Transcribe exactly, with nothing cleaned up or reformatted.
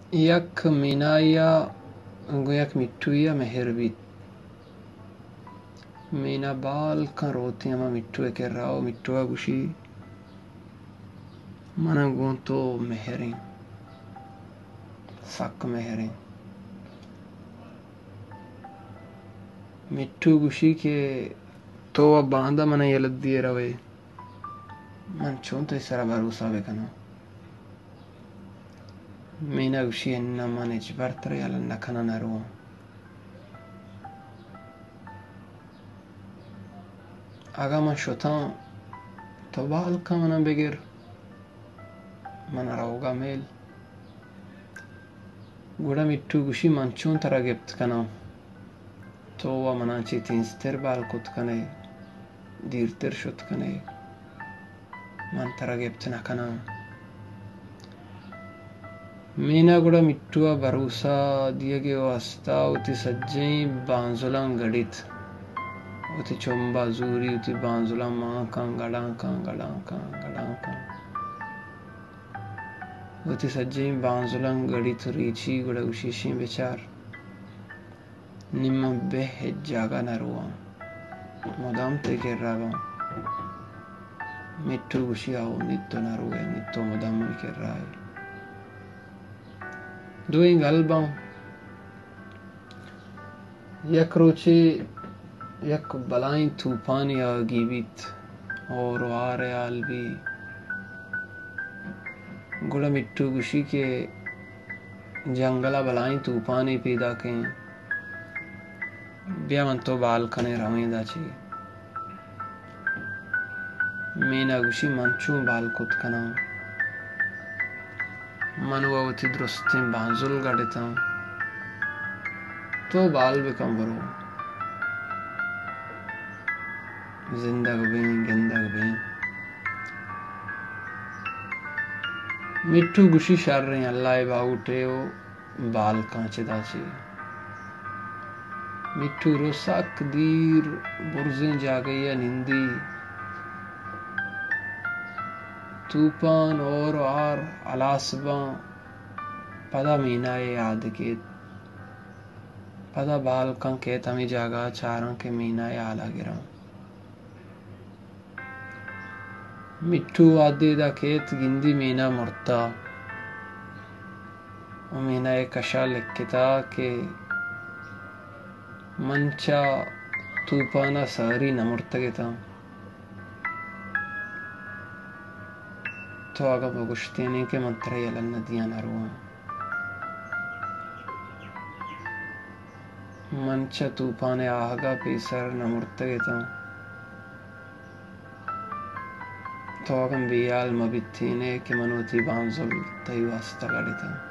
यक मीनाया गोयक मिट्टूया मेहरबीत मीना बाल का रोती अमा मिट्टू के राव मिट्टुआ गुशी मना गो तो मेहरें सक मेहरें मिट्टू गुशी के तो अब बांधा मना यलद दिए रवे मन चों तो इसरा भरोसा बेकनो मीना गुशी अन्ना मन इजबरतर याला नखना नरुआ आगा मन शोता तो बाल का मना बेगिर मना रावगा मेल गुड़ा मिट्टू गुशी मंचों तरा गिफ्त कना तो वा मना ची तींस्तर बाल कुत कने दीरतर शुत कने मन तरा गिफ्त न कना मीना गुड़ा मिट्टुआ भरोसा दिए गे वास्ता उती सज्जई बांजुलां गड़ित उती चोंबा जूरी उती बांजुलां मां कां गड़ां कां गड़ां कां गड़ां कां उती सज्जई बांजुलां गड़ित रीची गुड़ा उशीशी बेचार निम्मा बेह जागा नरुआ मदाम ते के रावा मिट्टू गुशी आओ नित्तो नरुए नित्तो मदाम के राय doing album yak roche yak balain tufan ya gibit और वार आलबी गुड़ा मिट्टू गुशी के जंगला बलाई तूफानी पैदा के ब्यामन तो बाल कने रवेंदा ची मीना गुशी मंचू बाल कुत कना मनुवती दुरुस्ते बांजुल गड़ता तो बाल बेकम बरो जिंदग बें गिंदग बें मिट्टू गुशी शार रहे अल्लाह बाउटे ओ बाल कांचे दाची मिट्टू रोसाक दीर बुर्जें जा गई निंदी तूफान और आर अलासबा पदा मीना याद के पदा बाल का के तमी जागा चारा के मीना आला गिरा मिट्टू आदे दा खेत गिंदी मीना मुर्ता और मीना एक कशा लिखता के मंचा तूफाना सारी नमुर्तगता तो आगा बगुश्तेने के मंत्र यलन नदियां नरुआ मंचा तूफाने आहगा पेसर नमुर्तगता तो आगम बियाल मबित्तीने के मनोती बांजुल तयु हस्ता गड़िता